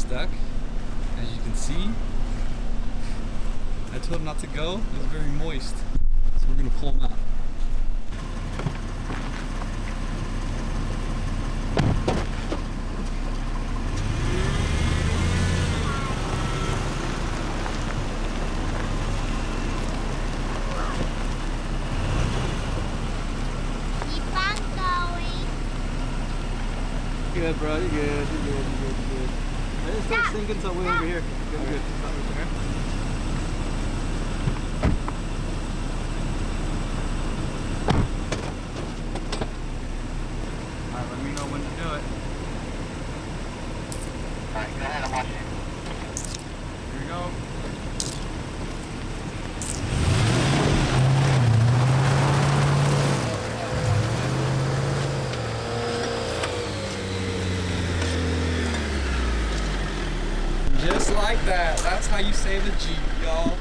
stuck, as you can see. I told him not to go. It was very moist, so we're gonna pull him out. Good, bro. You're good. You're good. You're good. You're good. I didn't start sinking until way over here. Good, good. Stop right there. Alright, let me know when to do it. Alright, go ahead. I'm watching. Here we go. Just like that. That's how you save a Jeep, y'all.